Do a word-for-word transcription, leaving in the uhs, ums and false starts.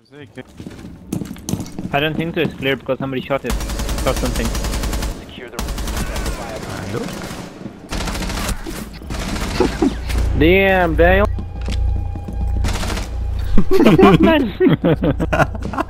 I don't think so. It's clear because somebody shot it. Shot something. Secure the Damn, damn. What, man?